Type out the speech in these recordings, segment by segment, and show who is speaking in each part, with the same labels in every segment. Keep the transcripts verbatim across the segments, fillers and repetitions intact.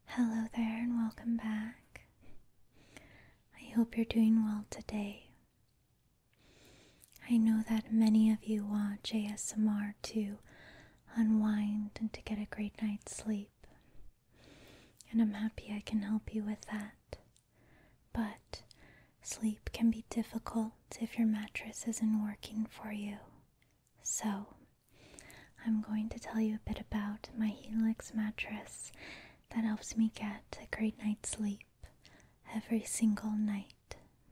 Speaker 1: Hello there and welcome back. I hope you're doing well today. I know that many of you watch A S M R to unwind and to get a great night's sleep, and I'm happy I can help you with that. But sleep can be difficult if your mattress isn't working for you. So I'm going to tell you a bit about my Helix mattress that helps me get a great night's sleep every single night.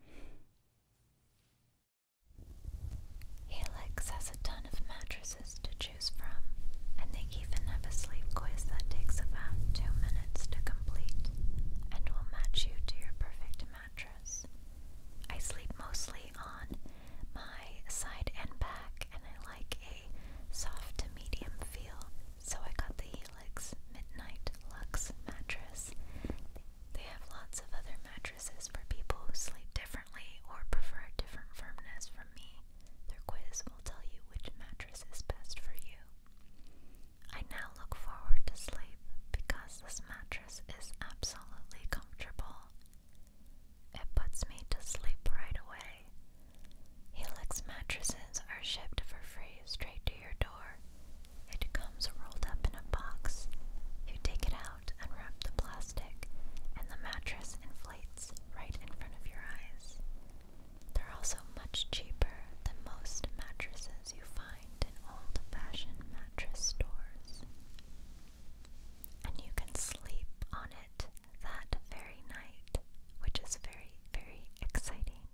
Speaker 1: Helix has a ton of mattresses to choose from, and they even have a sleep quiz that takes about two minutes to complete and will match you to your perfect mattress. I sleep mostly on my side and back, and I like a soft to medium feel, so I got the Helix Midnight Luxe mattress. They have lots of other mattresses for people who sleep differently or prefer a different firmness from me. Their quiz will tell you which mattress is best for you. I now look forward to sleep because this mattress is absolutely comfortable. It puts me to sleep right away. Helix mattresses are shipped for free straight to your door. It comes rolled up in a box. You take it out, unwrap the plastic, and the mattress inflates right in front of your eyes. They're also much cheaper than most mattresses you find in old-fashioned mattress stores. And you can sleep on it that very night, which is very, very exciting.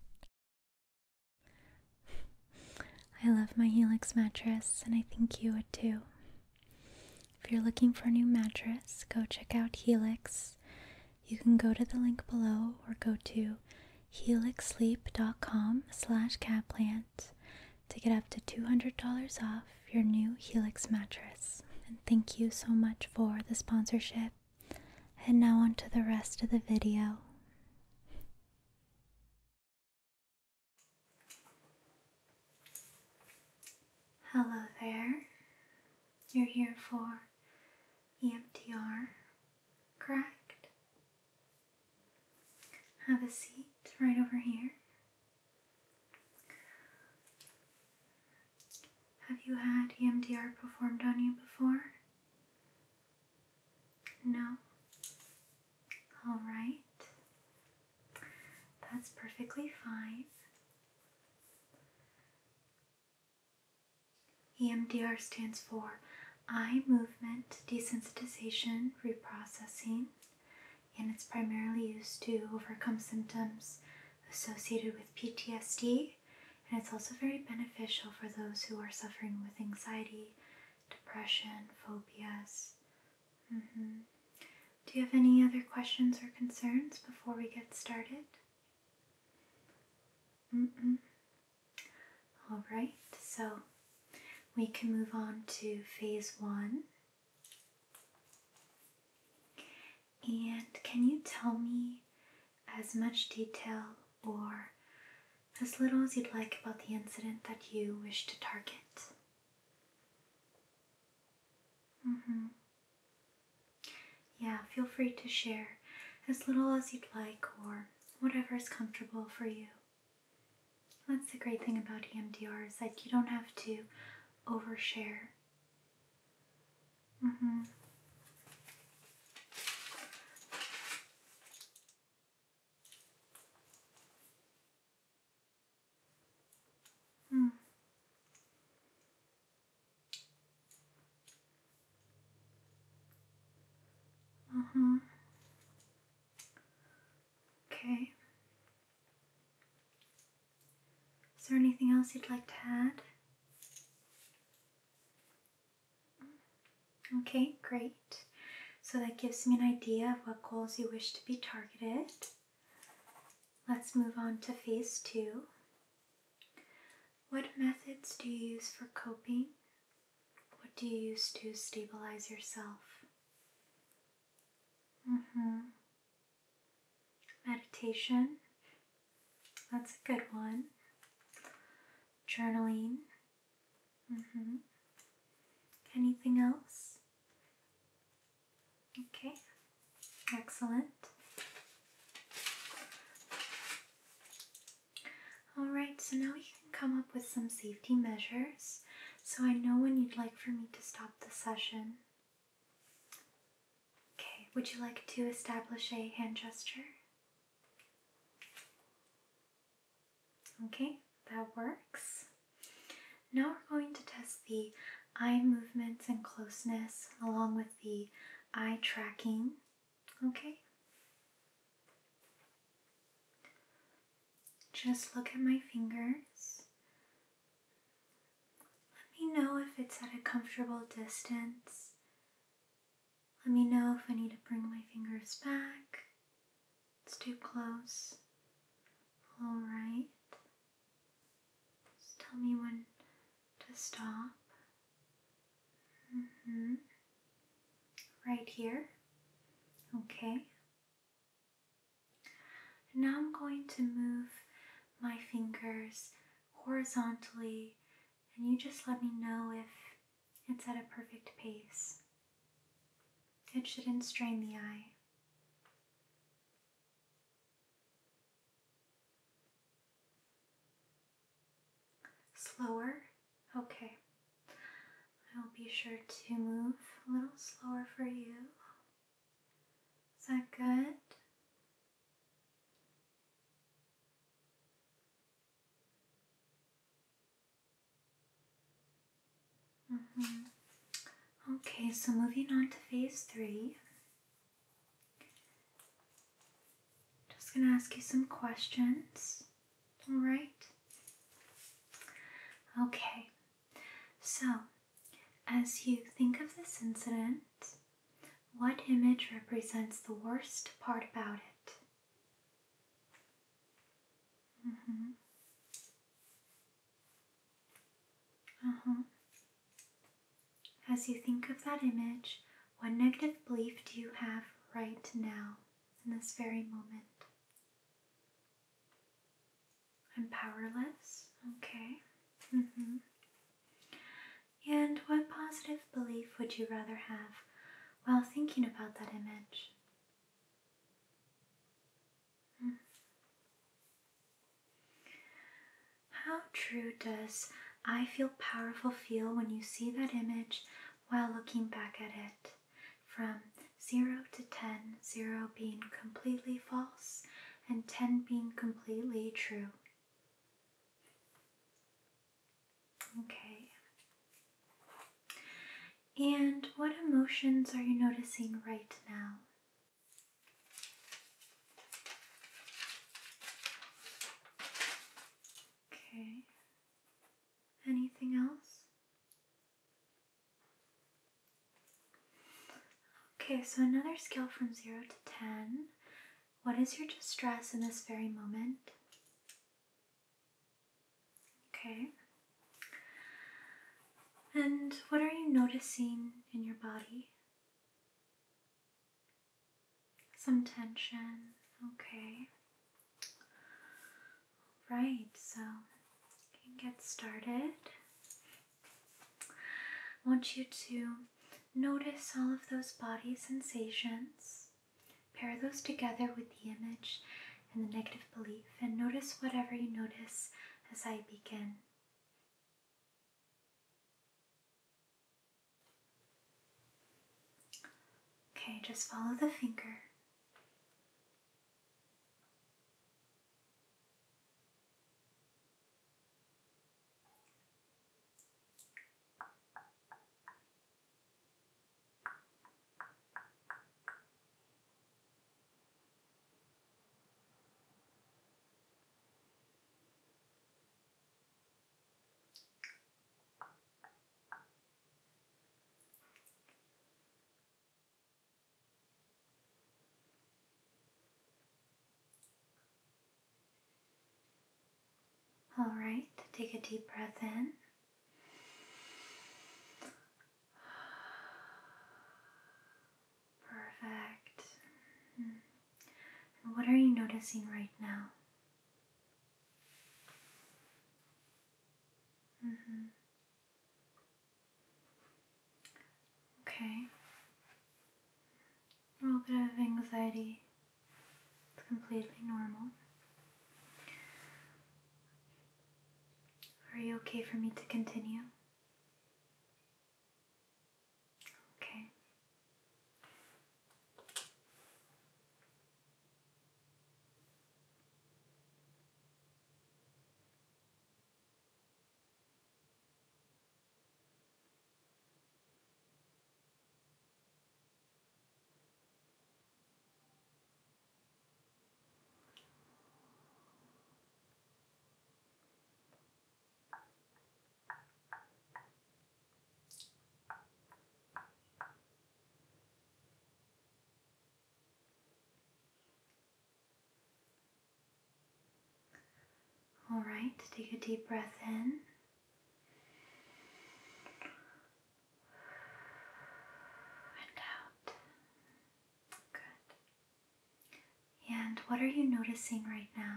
Speaker 1: I love my Helix mattress, and I think you would too. If you're looking for a new mattress, go check out Helix. You can go to the link below or go to helixsleep.com slash catplant to get up to two hundred dollars off your new Helix mattress. And thank you so much for the sponsorship. And now on to the rest of the video. Hello there. You're here for E M D R, correct? Have a seat right over here. Have you had E M D R performed on you before? No? Alright. That's perfectly fine. E M D R stands for Eye Movement Desensitization Reprocessing, and it's primarily used to overcome symptoms associated with P T S D, and it's also very beneficial for those who are suffering with anxiety, depression, phobias. Mm-hmm. Do you have any other questions or concerns before we get started? Mm-mm. All right, so we can move on to phase one. And can you tell me as much detail or as little as you'd like about the incident that you wish to target? Mm-hmm. Yeah, feel free to share as little as you'd like or whatever is comfortable for you. That's the great thing about E M D R is that you don't have to overshare. Mm-hmm. Hmm. Uh-huh. Okay. Is there anything else you'd like to add? Okay, great. So that gives me an idea of what goals you wish to be targeted. Let's move on to phase two. What methods do you use for coping? What do you use to stabilize yourself? Mm-hmm. Meditation. That's a good one. Journaling. Mm-hmm. Anything else? Okay. Excellent. Alright, so now we can come up with some safety measures so I know when you'd like for me to stop the session. Okay, would you like to establish a hand gesture? Okay, that works. Now we're going to test the eye movements and closeness along with the eye tracking. Okay? Just look at my fingers. Let me know if it's at a comfortable distance. Let me know if I need to bring my fingers back. It's too close. Alright. Just tell me when to stop. Mm-hmm. Right here. Okay. Now I'm going to move my fingers horizontally, and you just let me know if it's at a perfect pace. It shouldn't strain the eye. Slower? Okay. I'll be sure to move a little slower for you. Is that good? Mm-hmm. Okay, so moving on to phase three. Just gonna ask you some questions. All right? Okay, so as you think of this incident, what image represents the worst part about it? Mm-hmm. Uh-huh. As you think of that image, what negative belief do you have right now, in this very moment? I'm powerless. Okay. Mm-hmm. And what positive belief would you rather have while thinking about that image? Mm. How true does I feel powerful feel when you see that image while looking back at it? From zero to ten, zero being completely false and ten being completely true. Okay. And what emotions are you noticing right now? Okay. Anything else? Okay, so another scale from zero to ten. What is your distress in this very moment? Okay. And what are you noticing in your body? Some tension. Okay. Right, so you can get started. I want you to notice all of those body sensations. Pair those together with the image and the negative belief, and notice whatever you notice as I begin. Okay, just follow the finger. All right, take a deep breath in. Perfect. And what are you noticing right now? Mm-hmm. Okay. A little bit of anxiety. It's completely normal. Are you okay for me to continue? Okay. All right, take a deep breath in. And out. Good. And what are you noticing right now?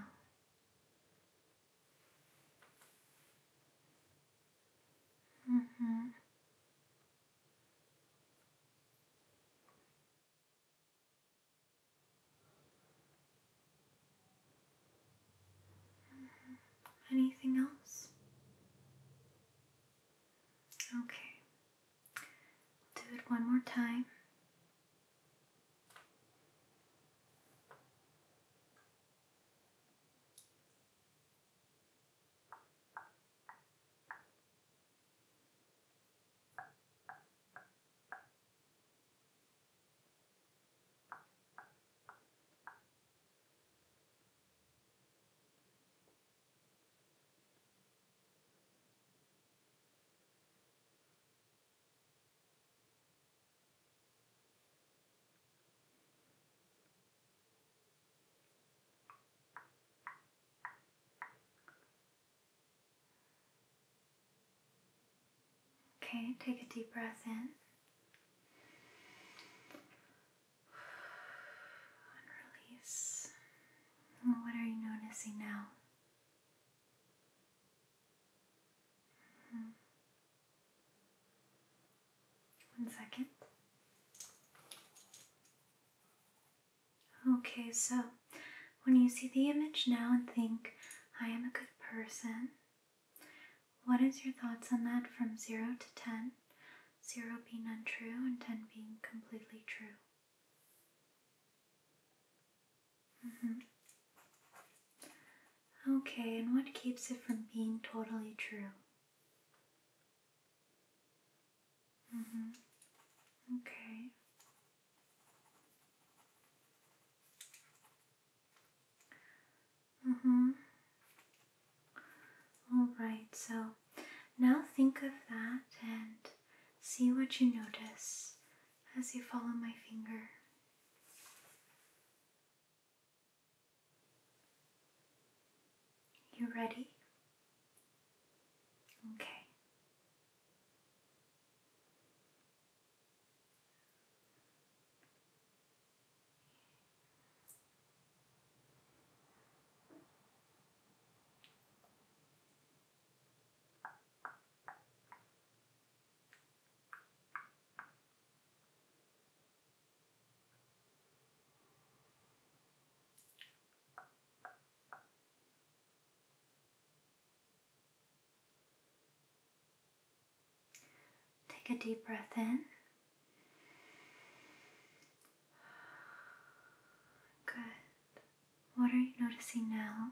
Speaker 1: Mm-hmm. Anything else? Okay. Do it one more time. Okay, take a deep breath in. And release. What are you noticing now? Hmm. One second. Okay, so when you see the image now and think, I am a good person, what is your thoughts on that from zero to ten? zero being untrue and ten being completely true. Mm-hmm. Okay, and what keeps it from being totally true? Mm-hmm. Okay. Mm-hmm. All right, so now think of that and see what you notice as you follow my finger. You ready? Okay. Take a deep breath in. Good. What are you noticing now?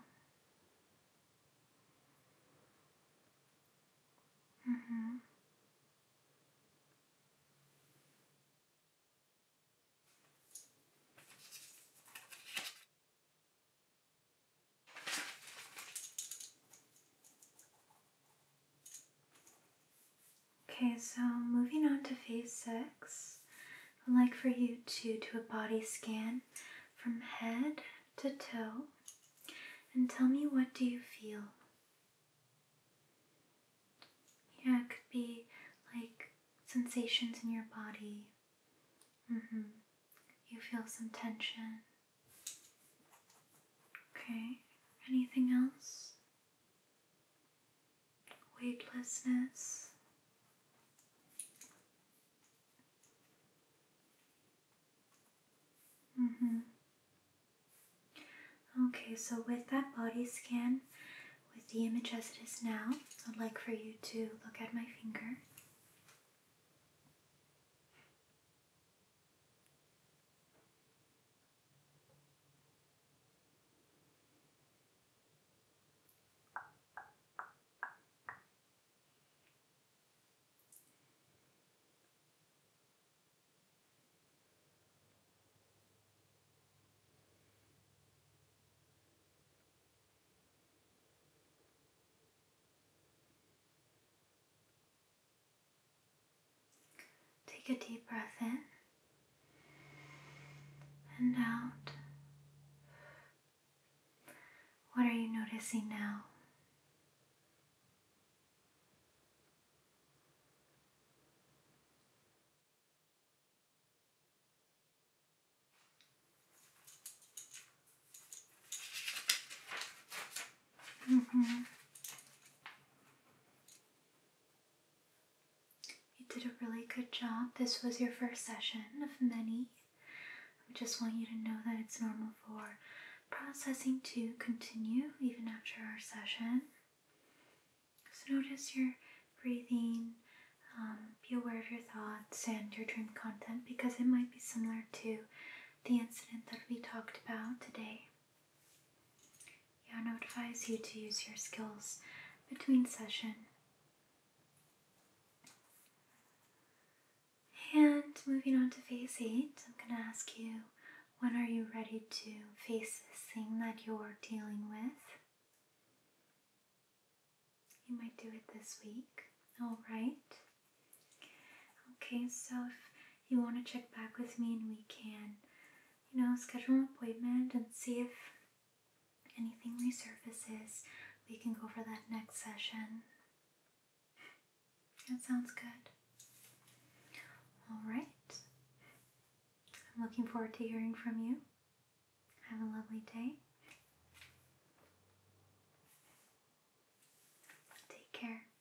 Speaker 1: Mm-hmm. Okay, so moving on to phase six, I'd like for you to do a body scan from head to toe and tell me, what do you feel? Yeah, it could be like sensations in your body. Mm-hmm. You feel some tension. Okay, anything else? Weightlessness. Mm-hmm.
Speaker 2: Mm-hmm. Okay, so with that body scan, with the image as it is now, I'd like for you to look at my finger. Take a deep breath in and out. What are you noticing now? Mm-hmm. You did a really good job. This was your first session of many. I just want you to know that it's normal for processing to continue even after our session. So notice your breathing, um, be aware of your thoughts and your dream content because it might be similar to the incident that we talked about today. Yeah, I would advise you to use your skills between session. And moving on to phase eight, I'm going to ask you, when are you ready to face this thing that you're dealing with? You might do it this week. All right. Okay, so if you want to check back with me and we can, you know, schedule an appointment and see if anything resurfaces, we can go for that next session. That sounds good. All right. I'm looking forward to hearing from you. Have a lovely day. Take care.